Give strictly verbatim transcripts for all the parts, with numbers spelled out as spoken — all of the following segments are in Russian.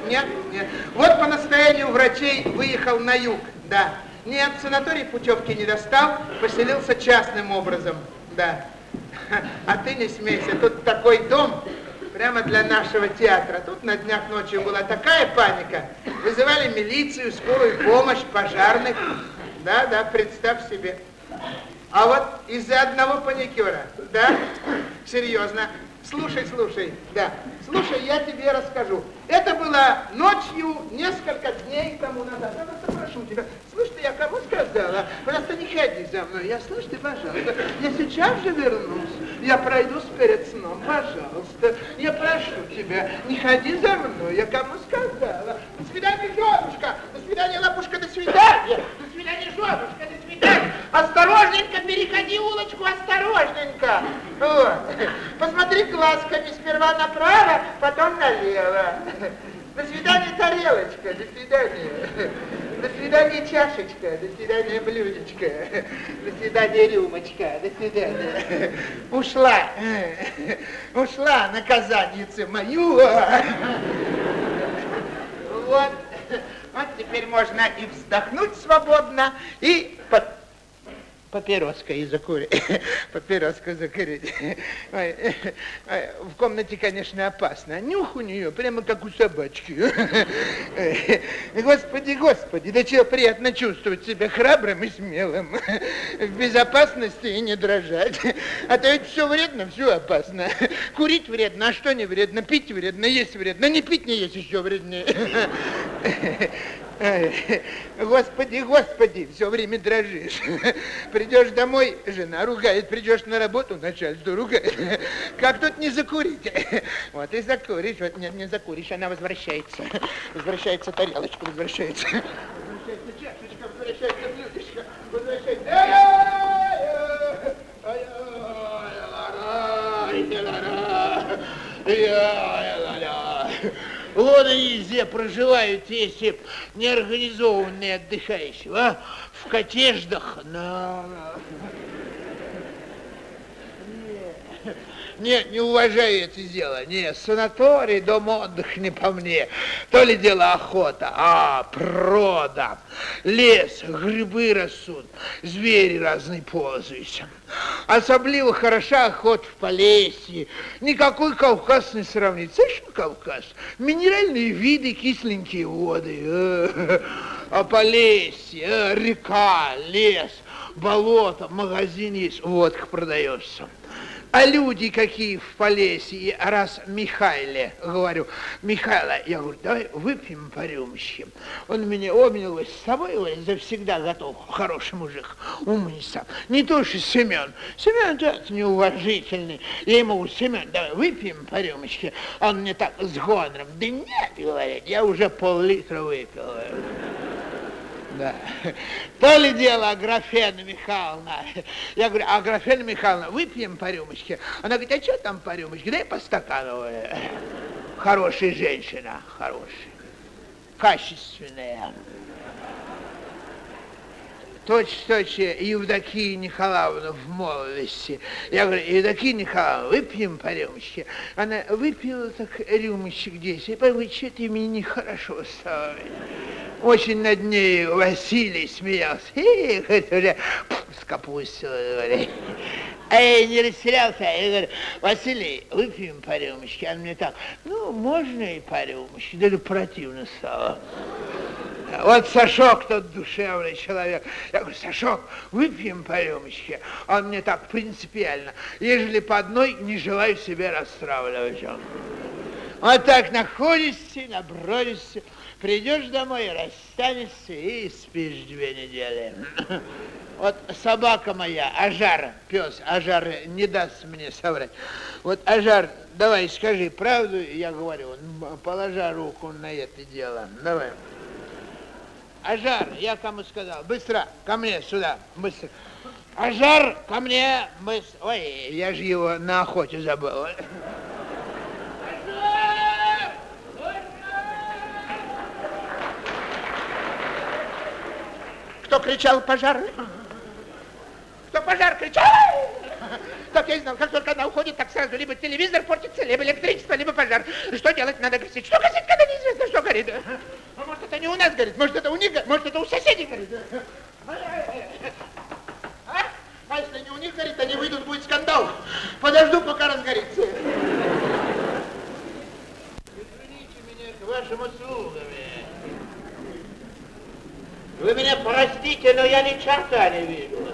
Нет, нет. Вот по настоянию врачей выехал на юг, да. Нет, санаторий путевки не достал, поселился частным образом, да. А ты не смейся, тут такой дом прямо для нашего театра. Тут на днях ночью была такая паника. Вызывали милицию, скорую помощь, пожарных. Да, да, представь себе. А вот из-за одного паникера, да, серьезно. Слушай, слушай, да, слушай, я тебе расскажу. Это было ночью, несколько дней тому назад. Я просто прошу тебя, слышь, ты я кому сказала? Просто не ходи за мной. Я, слышь, ты, пожалуйста, я сейчас же вернусь. Я пройдусь перед сном, пожалуйста. Я прошу тебя, не ходи за мной. Я кому сказала? До свидания, женушка. До свидания, лапушка, до свидания. До свидания, женушка, до свидания. Осторожненько переходи улочку, осторожненько. Вот. Посмотри глазками сперва направо, потом налево. До свидания, тарелочка, до свидания. До свидания, чашечка, до свидания, блюдечко. До свидания, рюмочка, до свидания. Ушла, ушла наказанница мою. Вот, вот теперь можно и вздохнуть свободно, и под... Папироской закурить. Папироску закурить. Ой, ой, в комнате, конечно, опасно. Нюх у нее прямо как у собачки. Господи, господи, да чего приятно чувствовать себя храбрым и смелым. В безопасности и не дрожать. А то ведь все вредно, все опасно. Курить вредно, а что не вредно? Пить вредно, есть вредно. Не пить, не есть еще вреднее. Господи, господи, все время дрожишь. Придешь домой, жена ругает, придешь на работу, начальство ругает. Как тут не закурить? Вот и закуришь, вот нет, не закуришь, она возвращается. Возвращается тарелочка, возвращается. Возвращается чашечка, возвращается блюдечко, возвращается... Вот они везде проживают, если неорганизованные отдыхающие, а? В котеждах. На... Нет, не уважаю это дело. Нет, санаторий, дом отдыха не по мне. То ли дело охота, а, природа, лес, грибы растут, звери разные ползаются. Особливо хороша охота в Полесье. Никакой Кавказ не сравнить. Слышишь, Кавказ? Минеральные виды, кисленькие воды. А Полесье, река, лес, болото, магазин есть, водка продается. А люди какие в Полесье, раз Михайле, говорю, Михайло, я говорю, давай выпьем по рюмочке. Он меня обнял, говорит, с тобой, говорит, завсегда готов, хороший мужик, умница. Не то, что Семен. Семен, да, неуважительный. Я ему говорю, Семен, давай выпьем по рюмочке. Он мне так с гонором, да нет, говорит, я уже пол-литра выпил. Да. То ли дело Аграфена Михайловна. Я говорю, Аграфена Михайловна, выпьем по рюмочке? Она говорит, а что там по рюмочке? Дай по стакану. Хорошая женщина, хорошая, качественная. Точь-в-точь Евдокия Николаевна в молодости. Я говорю, Евдокия Николаевна, выпьем по рюмочке? Она выпила так рюмочек десять. И говорит, что-то мне нехорошо стало. Очень над ней Василий смеялся. Эх, это уже с капустой, говорит. А я не растерялся. Я говорю, Василий, выпьем по рюмочке? Он мне так, ну, можно и по рюмочке. Даже противно стало. Вот Сашок тот душевный человек. Я говорю, Сашок, выпьем по рюмочке? Он мне так принципиально. Ежели по одной, не желаю себя расстраивать. Вот так находишься, набродишься, придешь домой, расстанешься и спишь две недели. Вот собака моя, Ажар, пес, Ажар не даст мне соврать. Вот, Ажар, давай скажи правду, я говорю, положа руку на это дело, давай. Ажар, я кому сказал, быстро, ко мне сюда, быстро. Ажар, ко мне, быстро. Ой, я же его на охоте забыл. Ажар! Кто кричал, пожар? Кто пожар кричал? Так я и знал, как только она уходит, так сразу либо телевизор портится, либо электричество, либо пожар. Что делать? Надо гасить. Что гасить, когда неизвестно, что горит? А может, это не у нас горит, может, это у них горит, может, это у соседей горит. А? А если не у них горит, они выйдут, будет скандал. Подожду, пока разгорится. Извините меня, к вашим услугам. Вы меня простите, но я ни черта не вижу.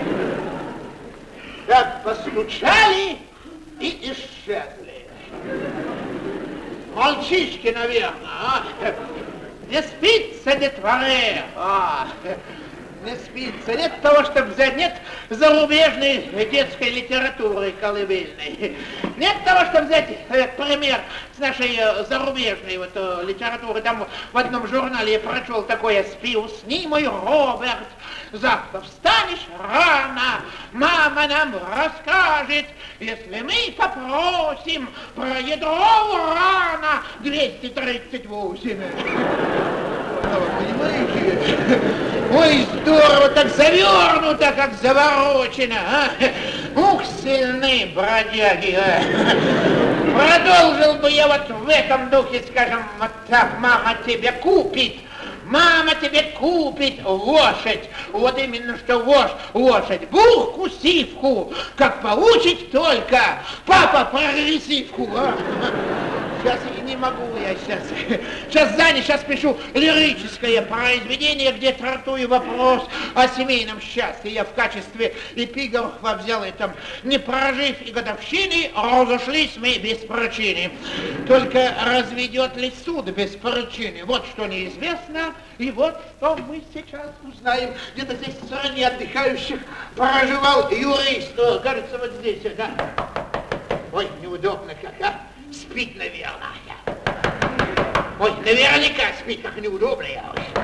Так, постучали и исчезли. Мальчишки, наверное, а? Не спится, детворе. А, не спится. Нет того, чтобы взять, нет зарубежной детской литературы колыбельной. Нет того, чтобы взять э, пример с нашей э, зарубежной вот, э, литературы. Там в одном журнале я прочел такое: «Спи, усни, мой Роберт, завтра встанешь рано, мама нам расскажет, если мы попросим про ядро урана двести тридцать восемь». Понимаете? Ой, здорово, так завернуто, как заворочено, а? Ух, сильны бродяги, а! Продолжил бы я вот в этом духе, скажем, вот так: мама тебе купит, мама тебе купит лошадь, вот именно что вож, лошадь, булку, сивку, как получить только, папа, прогрессивку, а? Сейчас я не могу, я сейчас, сейчас занят, сейчас пишу лирическое произведение, где трактую вопрос о семейном счастье. Я в качестве эпиграфа взял и там: не прожив и годовщины, разошлись мы без причины. Только разведет ли суд без причины? Вот что неизвестно, и вот что мы сейчас узнаем. Где-то здесь в стране отдыхающих проживал юрист, о, кажется, вот здесь, да. Ой, неудобно как, а? Спит, наверное. Ой, наверняка спит, как неудобно я.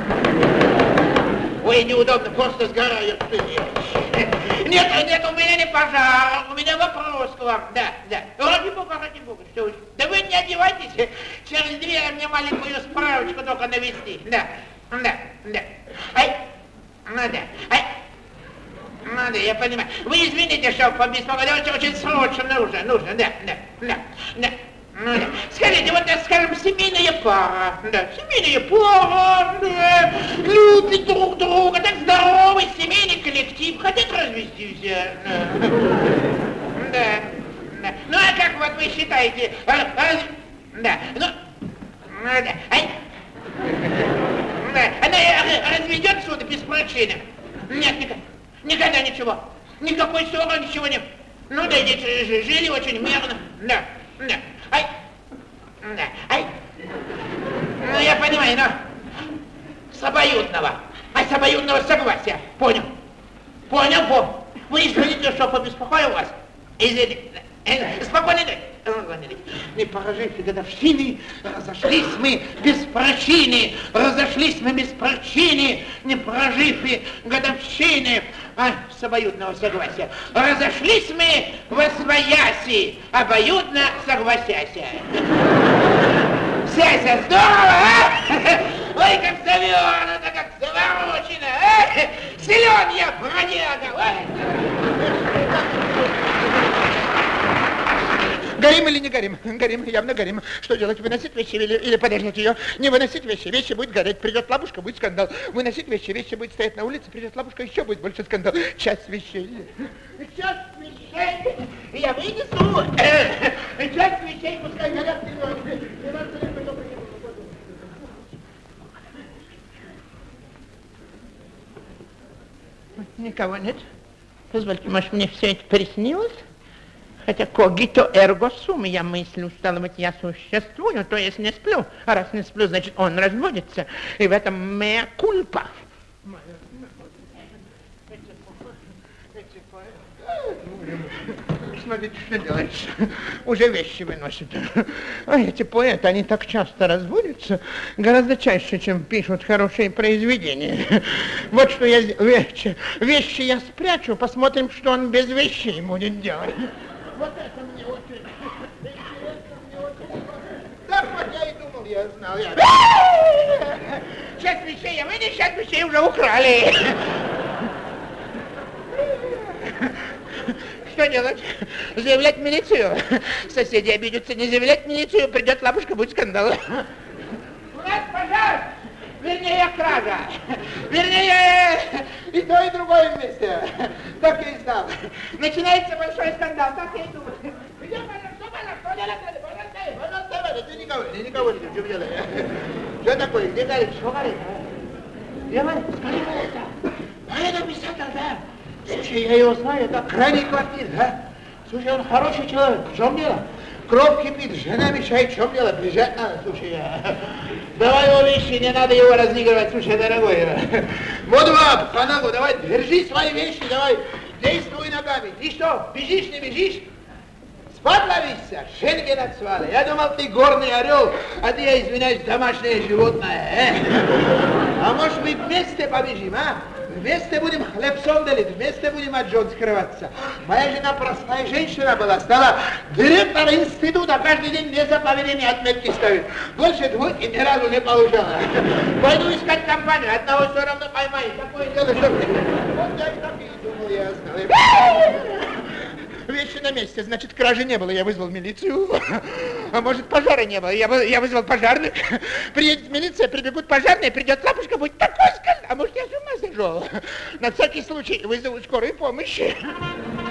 Ой, неудобно, просто сгораю. Нет, нет, у меня не пожар, у меня вопрос к вам. Да, да. Ради бога, ради бога, что вы. Да вы не одевайтесь, через дверь мне маленькую справочку только навести. Да, да, да. Ай, надо, ай. Надо, я понимаю. Вы извините, что побеспокоить, очень срочно нужно, нужно, да, да, да, да. Скажите, вот, скажем, семейная пара, да, семейная пара, да, любит друг друга, так здоровый семейный коллектив, хотят развестись, да, да, да. Ну, а как вот вы считаете, раз, да, ну, да, ай, да, она разведет суда без причины? Нет, никогда, никогда ничего, никакой ссоры, ничего не, ну, да, дети жили очень мирно, да, да. Ай, да, ай, ну я понимаю, но с обоюдного, а с обоюдного согласия, понял, понял, понял. Вы извините, что побеспокоил вас, извините, спокойно, не прожив годовщины, разошлись мы без причины, разошлись мы без причины, не прожив годовщины, а, с обоюдного согласия. Разошлись мы восвояси, обоюдно согласяся. Сяся, здорово, а? Ой, как завернуто, как заворочено, а? Силен я, бродяга, ой. Горим или не горим? Горим, явно горим. Что делать? Выносить вещи или, или подождать ее? Не выносить вещи, вещи будет гореть. Придет лапушка, будет скандал. Выносить вещи, вещи будет стоять на улице, придет лапушка, еще будет больше скандал. Часть вещей. Часть вещей я вынесу. Часть вещей пускай горят. Никого нет? Позвольте, может, мне все это приснилось? Хотя когито эрго сум, я мыслю, стало быть, я существую, то есть не сплю. А раз не сплю, значит, он разводится. И в этом меа кульпа. Смотрите, что делаешь. Уже вещи выносят. А эти поэты, они так часто разводятся, гораздо чаще, чем пишут хорошие произведения. Вот что я... Вещи, вещи я спрячу, посмотрим, что он без вещей будет делать. Вот это мне очень интересно, мне очень... Так вот я и думал, я знал, я... Часть вещей я вынес, часть вещей уже украли. Что делать? Заявлять в милицию. Соседи обидятся, не заявлять в милицию, придет лапушка, будет скандал. У нас пожар, вернее кража, вернее и то, и другое вместе. Так я и знал. Начинается большой скандал, так я и думал. Идем, что пожар, что делать? Ты никого, ты никого не что делаешь? Что такое? Где говорит? Что говорит? Где говорит? Скажи, это. А это писатель, да? Слушай, я его знаю, это крайний квартир, да? Слушай, он хороший человек, в чем дело? Кровь кипит, жена мешает, в чем дело? Бежать надо, слушай, я. Давай его вещи, не надо его разыгрывать, слушай, дорогой. Модула, по ногу, давай, держи свои вещи, давай, действуй ногами. Ты что, бежишь, не бежишь? Подловишься, Шенген отсвала. Я думал, ты горный орел, а ты, я извиняюсь, домашнее животное. Э? А может, мы вместе побежим, а? Вместе будем хлебцом делить, вместе будем от жен скрываться. Моя жена простая женщина была, стала директор института, каждый день мне за поведение отметки ставит. Больше двойки ни разу не получала. Пойду искать компанию, одного все равно поймаю. Такое дело, что... Вот я так и думал, я знал. Вещи на месте, значит, кражи не было, я вызвал милицию. А может, пожара не было, я, я вызвал пожарных. Приедет милиция, прибегут пожарные, придет лапушка, будет такой скандал. А может, я с ума сошел? На всякий случай вызову скорую помощь.